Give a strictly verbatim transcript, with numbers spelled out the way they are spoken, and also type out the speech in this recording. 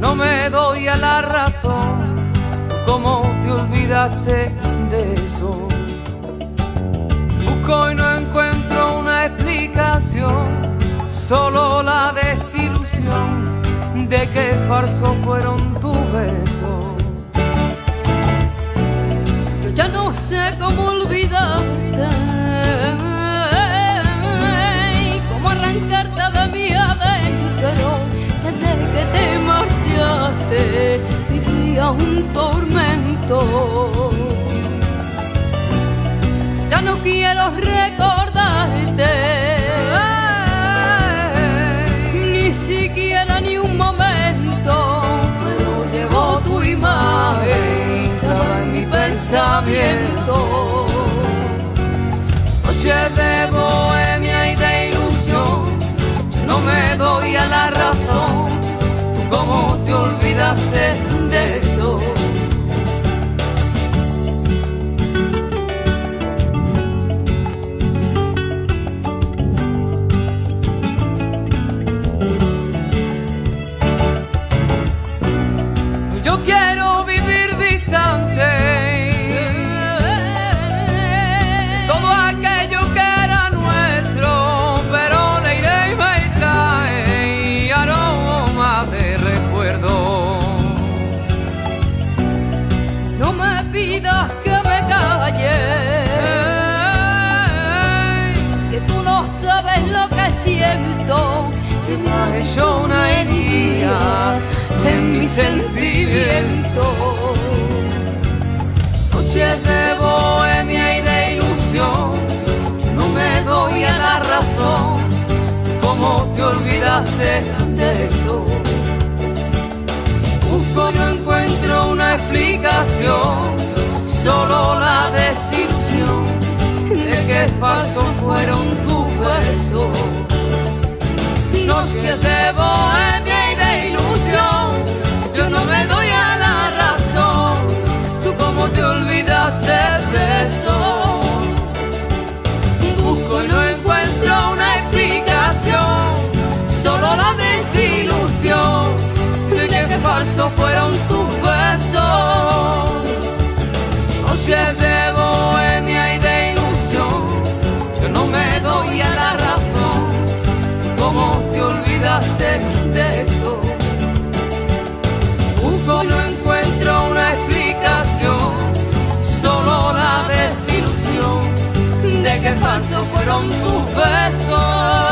no me doy a la razón. ¿Cómo te olvidaste de eso? Busco y no encuentro una explicación, solo la desilusión de que falsos fueron tus besos. Yo ya no sé cómo olvidarte, cómo arrancarte de mi adentro. Desde que te marchaste vivía un tormento. Ya no quiero recordarte, ni siquiera ni un momento, pero llevo tu imagen clavada en mi pensamiento. Noches de bohemia y de ilusión, yo no me doy a la razón. ¿Tú cómo te olvidaste de eso? Yo quiero vivir distante de todo aquello que era nuestro, pero le iré y me trae aromas de recuerdo. No me pidas que me calle, que tú no sabes lo que siento, Que me ha hecho una herida en mi sentimiento. Noches de bohemia y de ilusión, yo no me doy a la razón. ¿Cómo te olvidaste de eso? Busco y no encuentro una explicación, solo la desilusión de que falsos fueron tus besos. Noches de bohemia y de ilusión, yo no me doy a la razón. ¿Tú cómo te olvidaste de eso? Busco y no encuentro una explicación, solo la desilusión de que falsos fueron tus besos. Noches de bohemia y de ilusión, yo no me doy a la razón. ¿Cómo te olvidaste de eso? Busco y no encuentro una explicación, solo la desilusión de que falsos fueron tus besos.